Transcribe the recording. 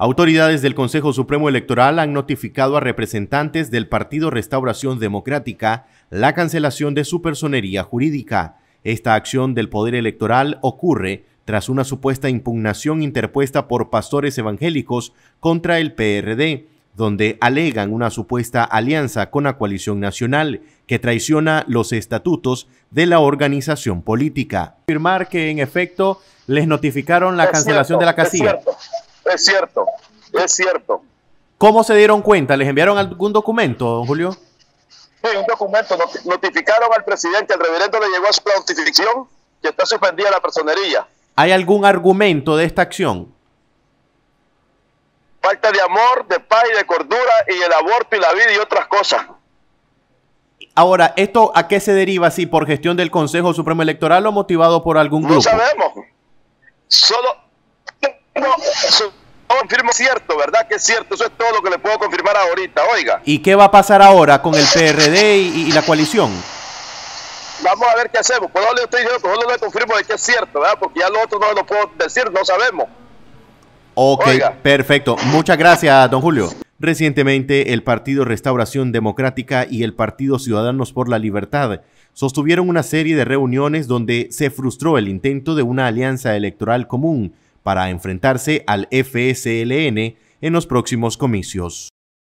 Autoridades del Consejo Supremo Electoral han notificado a representantes del Partido Restauración Democrática la cancelación de su personería jurídica. Esta acción del Poder Electoral ocurre tras una supuesta impugnación interpuesta por pastores evangélicos contra el PRD, donde alegan una supuesta alianza con la coalición nacional que traiciona los estatutos de la organización política. Afirmar que en efecto les notificaron la cancelación de la casilla. Es cierto. ¿Cómo se dieron cuenta? ¿Les enviaron algún documento, don Julio? Sí, un documento. Notificaron al presidente, al reverendo le llegó a su notificación que está suspendida la personería. ¿Hay algún argumento de esta acción? Falta de amor, de paz y de cordura, y el aborto y la vida y otras cosas. Ahora, ¿esto a qué se deriva? ¿Si por gestión del Consejo Supremo Electoral o motivado por algún grupo? No sabemos. Solo confirmo cierto, ¿verdad? Que es cierto. Eso es todo lo que le puedo confirmar ahorita, oiga. ¿Y qué va a pasar ahora con el PRD y la coalición? Vamos a ver qué hacemos. Pues no le estoy diciendo, pues no le confirmo de que es cierto, ¿verdad? Porque ya lo otro no lo puedo decir, no sabemos. Ok, oiga. Perfecto. Muchas gracias, don Julio. Recientemente, el Partido Restauración Democrática y el Partido Ciudadanos por la Libertad sostuvieron una serie de reuniones donde se frustró el intento de una alianza electoral común para enfrentarse al FSLN en los próximos comicios.